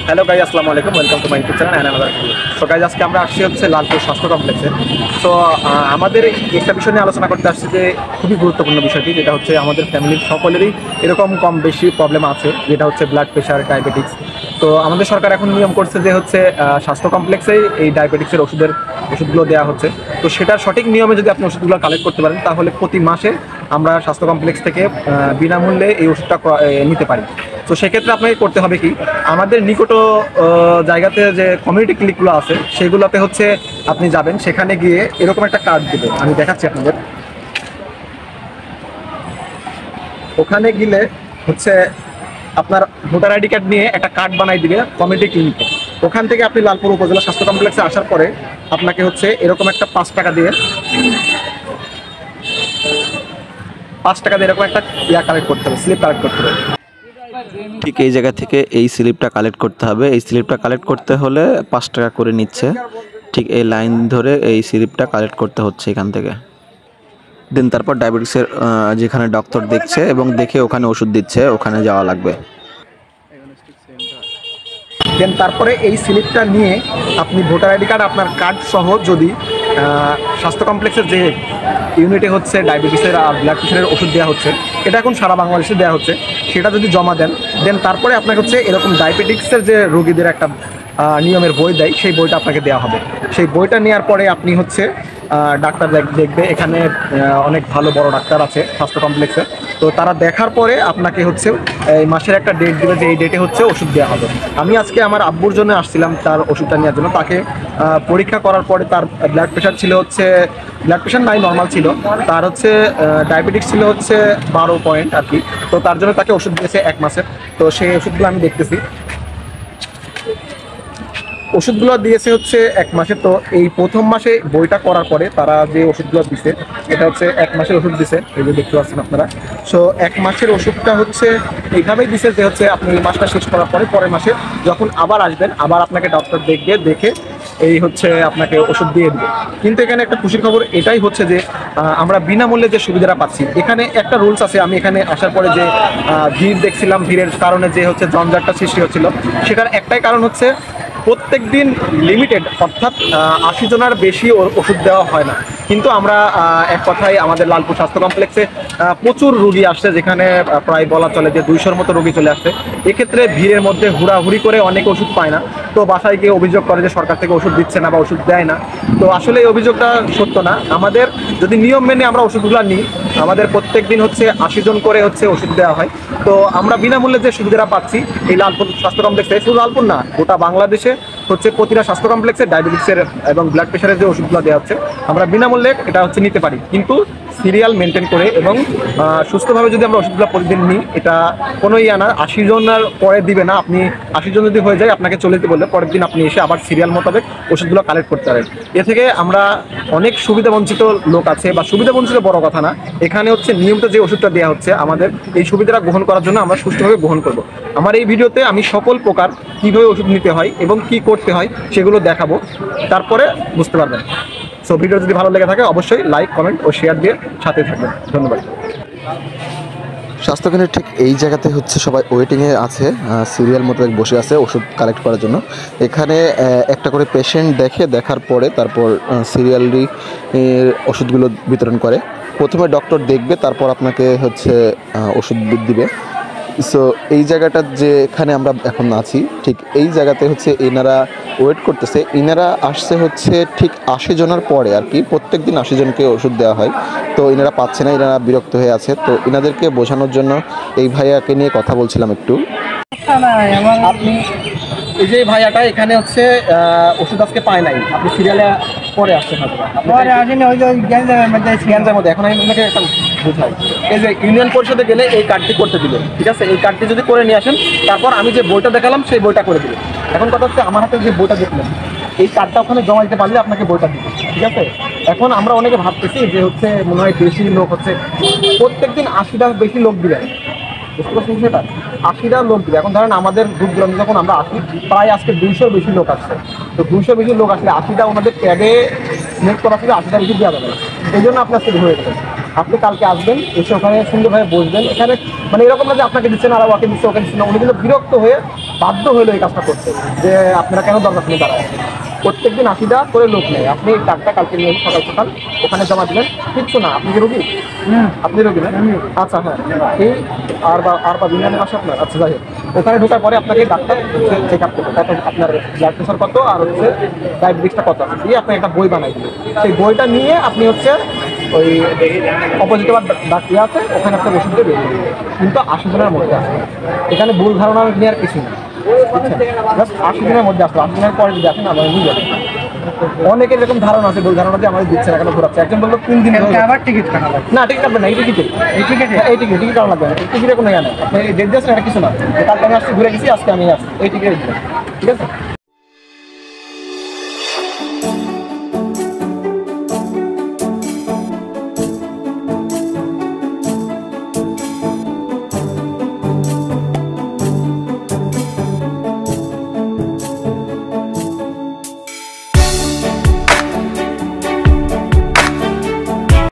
Hello guys, আসসালামু আলাইকুম। Welcome to my YouTube channel and another video. So guys, আজকে আমরা আসছি হচ্ছে লালপুর স্বাস্থ্য কমপ্লেক্সে। সো আমাদের একটা বিষয় নিয়ে আলোচনা করতে আসছি যে খুবই গুরুত্বপূর্ণ বিষয়টি, যেটা হচ্ছে আমাদের ফ্যামিলির সকলেরই এরকম কম বেশি প্রবলেম আছে, যেটা হচ্ছে ব্লাড প্রেশার, ডায়াবেটিক্স। তো আমাদের সরকার এখন নিয়ম করছে যে হচ্ছে স্বাস্থ্য কমপ্লেক্সেই এই ডায়াবেটিক্সের ওষুধগুলো দেওয়া হচ্ছে। তো সেটার সঠিক নিয়মে যদি আপনি ওষুধগুলো কালেক্ট করতে পারেন, তাহলে প্রতি মাসে আমরা স্বাস্থ্য কমপ্লেক্স থেকে বিনামূল্যে এই ওষুধটা নিতে পারি। তো সেক্ষেত্রে আপনাকে করতে হবে কি, আমাদের নিকট জায়গাতে যে কমিউনিটি ক্লিনিকগুলো আছে সেগুলোতে হচ্ছে আপনি যাবেন, সেখানে গিয়ে এরকম একটা কার্ড দেবে, আমি দেখাচ্ছি আপনাদের। ওখানে গেলে হচ্ছে আপনার ভোটার আইডি কার্ড নিয়ে একটা কার্ড বানাই দিবে কমিউনিটি ক্লিনিকে। ওখান থেকে আপনি লালপুর উপজেলা স্বাস্থ্য কমপ্লেক্সে আসার পরে আপনাকে হচ্ছে এরকম একটা 5 টাকা দিয়ে এরকম একটা কালেক্ট করতে হবে, স্লিপ কালেক্ট করতে হবে। ঠিক এই জায়গা থেকে এই স্লিপটা কালেক্ট করতে হবে। এই স্লিপটা কালেক্ট করতে হলে 5 টাকা করে নিচ্ছে। ঠিক এই লাইন ধরে এই স্লিপটা কালেক্ট করতে হচ্ছে এখান থেকে। দেন তারপর ডায়াবেটিক্সের যেখানে ডক্টর দেখছে এবং দেখে ওখানে ওষুধ দিচ্ছে, ওখানে যাওয়া লাগবে। দেন তারপরে এই স্লিপটা নিয়ে আপনি ভোটার আইডি কার্ড, আপনার কার্ড সহ যদি স্বাস্থ্য কমপ্লেক্সের যে ইউনিটে হচ্ছে ডায়াবেটিসের আর ব্লাড প্রেশারের ওষুধ দেওয়া হচ্ছে, এটা এখন সারা বাংলাদেশে দেওয়া হচ্ছে, সেটা যদি জমা দেন, দেন তারপরে আপনাকে হচ্ছে এরকম ডায়াবেটিক্সের যে রোগীদের একটা নিয়মের বই দেয়, সেই বইটা আপনাকে দেওয়া হবে। সেই বইটা নেওয়ার পরে আপনি হচ্ছে ডাক্তার দেখবে, এখানে অনেক ভালো বড় ডাক্তার আছে স্বাস্থ্য কমপ্লেক্সে। তো তারা দেখার পরে আপনাকে হচ্ছে এই মাসের একটা ডেট দেবে যে এই ডেটে হচ্ছে ওষুধ দেওয়া হবে। আমি আজকে আমার আব্বুর জন্য আসছিলাম তার ওষুধটা নেওয়ার জন্য। তাকে পরীক্ষা করার পরে তার ব্লাড প্রেশার ছিল হচ্ছে, ব্লাড প্রেশার নাই, নর্মাল ছিল। তার হচ্ছে ডায়াবেটিক্স ছিল হচ্ছে 12 পয়েন্ট আর কি। তো তার জন্য তাকে ওষুধ দিয়েছে 1 মাসের। তো সেই ওষুধগুলো আমি দেখতেছি, ওষুধগুলো দিয়েছে হচ্ছে 1 মাসে। তো এই প্রথম মাসে বইটা করার পরে তারা যে ওষুধগুলো দিছে, এটা হচ্ছে 1 মাসের ওষুধ দিছে, এই যে দেখতে পাচ্ছেন আপনারা। সো 1 মাসের ওষুধটা হচ্ছে এইভাবেই দিছে যে হচ্ছে আপনি এই মাসটা শেষ করার পরে পরের মাসে যখন আবার আসবেন, আবার আপনাকে ডক্টর দেখে এই হচ্ছে আপনাকে ওষুধ দিয়ে দেবে। কিন্তু এখানে একটা খুশির খবর এটাই হচ্ছে যে আমরা বিনামূল্যে যে সুবিধাটা পাচ্ছি। এখানে একটা রুলস আছে, আমি এখানে আসার পরে যে ভিড় দেখছিলাম, ভিড়ের কারণে যে হচ্ছে জঞ্জাটটা সৃষ্টি হচ্ছিল, সেটার একটাই কারণ হচ্ছে প্রত্যেক দিন লিমিটেড, অর্থাৎ 80 জনের বেশি ওষুধ দেওয়া হয় না। কিন্তু আমরা এক কথায় আমাদের লালপুর স্বাস্থ্য কমপ্লেক্সে প্রচুর রোগী আসছে, যেখানে প্রায় বলা চলে যে 200-র মতো রোগী চলে আসছে। এক্ষেত্রে ভিড়ের মধ্যে হুড়াহুড়ি করে অনেক ওষুধ পায় না। তো বাসায় গিয়ে অভিযোগ করে যে সরকার থেকে ওষুধ দিচ্ছে না বা ওষুধ দেয় না। তো আসলে এই অভিযোগটা সত্য না। আমাদের যদি নিয়ম মেনে আমরা ওষুধগুলো নিই, আমাদের প্রত্যেক দিন হচ্ছে 80 জন করে হচ্ছে ওষুধ দেওয়া হয়। তো আমরা বিনামূল্যে যে সুবিধাটা পাচ্ছি এই লালপুর স্বাস্থ্য কমপ্লেক্সে, শুধু লালপুর না, গোটা বাংলাদেশে হচ্ছে প্রতিটা স্বাস্থ্য কমপ্লেক্সে ডায়াবেটিক্সের এবং ব্লাড প্রেশারের যে ওষুধগুলো দেওয়া হচ্ছে, আমরা বিনামূল্যে এটা হচ্ছে নিতে পারি। কিন্তু সিরিয়াল মেনটেন করে এবং সুস্থভাবে যদি আমরা ওষুধগুলো প্রতিদিন নিই, এটা কোনো না 80 জনের পরে দিবে না। আপনি 80 জন যদি হয়ে যায়, আপনাকে চলে যেতে বললে পরের দিন আপনি এসে আবার সিরিয়াল মোতাবেক ওষুধগুলো কালেক্ট করতে পারেন। এ থেকে আমরা অনেক সুবিধাবঞ্চিত লোক আছে, বা সুবিধাবঞ্চিত বড় কথা না, এখানে হচ্ছে নিয়মিত যে ওষুধটা দেওয়া হচ্ছে, আমাদের এই সুবিধাটা গ্রহণ করার জন্য আমরা সুষ্ঠুভাবে গ্রহণ করব। আমার এই ভিডিওতে আমি সকল প্রকার কীভাবে ওষুধ নিতে হয় এবং কি করতে হয় সেগুলো দেখাবো, তারপরে বুঝতে পারবেন। সো ভিডিও যদি ভালো লেগে থাকে অবশ্যই লাইক, কমেন্ট ও শেয়ার দিয়ে সাথে থাকবেন। ধন্যবাদ। স্বাস্থ্যকেন্দ্রের ঠিক এই জায়গাতে হচ্ছে সবাই ওয়েটিংয়ে আছে, সিরিয়াল মোতাবেক বসে আছে ওষুধ কালেক্ট করার জন্য। এখানে একটা করে পেশেন্ট দেখার পরে তারপর সিরিয়ালি ওষুধগুলো বিতরণ করে। প্রথমে ডক্টর দেখবে, তারপর আপনাকে হচ্ছে ওষুধ দিবে। সো এই জায়গাটা যেখানে আমরা এখন আছি, ঠিক এই জায়গাতে হচ্ছে এনারা ওয়েট করতেছে। এনারা আসছে হচ্ছে ঠিক 80 জনের পরে আর কি। প্রত্যেক দিন 80 জনকে ওষুধ দেওয়া হয়। তো এনারা পাচ্ছে না, এনারা বিরক্ত হয়ে আছে। তো এনাদেরকে বোঝানোর জন্য এই ভাইয়াকে নিয়ে কথা বলছিলাম একটু। আপনি এই যে ভাইয়াটা এখানে হচ্ছে ওষুধ আজকে পায় নাই, আপনি সিরিয়ালে পরে আসছেন হয়তো গ্যাঞ্জামের মধ্যে। এখন আমি আপনাকে একটা বোঝাই, এই যে ইউনিয়ন পরিষদে গেলে এই কার্ডটি করতে দিবে, ঠিক আছে? এই কার্ডটি যদি করে নিয়ে আসেন, তারপর আমি যে বইটা দেখালাম সেই বইটা করে দিবে। এখন কথা হচ্ছে আমার হাতে যে বইটা দেখলেন, এই কার্ডটা ওখানে জমা দিতে পারলে আপনাকে বইটা দিবে, ঠিক আছে? এখন আমরা অনেকে ভাবতেছি যে হচ্ছে মনে হয় বেশি লোক হচ্ছে, প্রত্যেকদিন 80টা বেশি লোক দিবেন, বুঝতে পারছেন সেটা? 80টা লোক দিবে। এখন ধরেন আমাদের দূর দূরান্ত যখন আমরা আসি, প্রায় আজকে 200 বেশি লোক আসছে। তো 200 বেশি লোক আসলে 80টা ওনাদের ট্যাগে সিলেক্ট করা ছিল, 80টা বেশি দেওয়া যাবে। এই জন্য আপনি আজকে হয়ে যাবে। আপনি কালকে আসবেন, এসে ওখানে সুন্দরভাবে বসবেন। এখানে মানে এরকম না যে আপনাকে দিচ্ছেন আর ওকে দিচ্ছে ওকে দিচ্ছে না, উনি কিন্তু বিরক্ত হয়ে বাধ্য হলো এই কাজটা করতে, যে আপনারা কেন দরকার শুনে দাঁড়ায়। প্রত্যেকদিন 80টা করে লোক নেয়, আপনি এই টাকাটা কালকে নিয়ে সকাল সকাল ওখানে জমা দিবেন। কিচ্ছু না, আপনি কি রোগী? আপনি রোগী না? আচ্ছা হ্যাঁ, এই আর বা দিনের আসে আপনার। আচ্ছা যাই হোক, ওখানে ঢোকার পরে আপনাকে ডাক্তার চেক আপ করবে, তারপর আপনার ব্লাড প্রেশার কত আর হচ্ছে ডায়াবেটিসটা কত আছে দিয়ে আপনাকে একটা বই বানাই দিবে। সেই বইটা নিয়ে আপনি হচ্ছে ওই অপোজিট আবার ডাক্তার আছে, ওখানে একটা ওষুধ দিয়ে বেরিয়ে যাবে। কিন্তু 80 জনের মধ্যে আসবে, এখানে ভুল ধারণা নেওয়ার কিছু না, বুঝছেন? জাস্ট 80 দিনের মধ্যে আসবে, 80 দিনের পরে যদি আসেন আমরা নিয়ে যাবো। অনেকের এরকম ধারণা আছে, ভুল ধারণা দিয়ে আমাদের দিচ্ছে না, কেন ঘোরাচ্ছে। একজন বললো 3 দিন আবার টিকিট কাটা লাগবে। না, টিকিট কাটবে না, এই টিকিটে এই টিকিট টিকিট কাটা লাগবে না, টিকিটে কোনো ইয়া নেই। আপনি ডেট দিয়েছেন, এটা কিছু না, কালকে আমি আসছি ঘুরে গেছি, আজকে আমি আসছি, এই টিকিট ঠিক আছে।